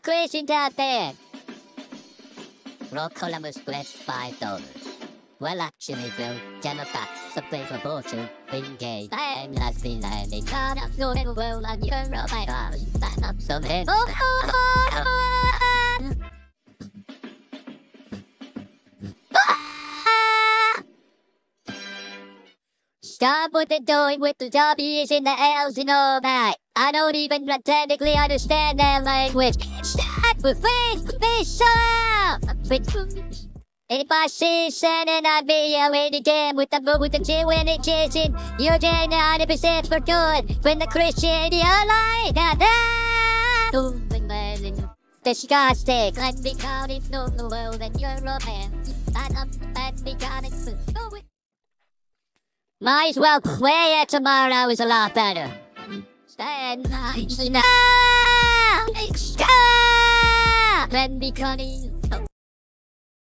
Christian out there. Rock Columbus split $5. Well, actually, Bill, Democrat, something for Portugal, being gay. I am not been landing. I'm not so in the world, and you're a my God. Stand up, some head. Stop what they're doing with the W's in the L's and all that. I don't even technically understand that language. Stop with fish out. If I see Shannon, I'd be away again with the G when it Jensen. You're getting 100% for good. When the Christian, you're like that. Disgusting. I'm becoming no the world and you're a man. And becoming food. Might as well play it tomorrow is a lot better. Stand now. Stop! Then becoming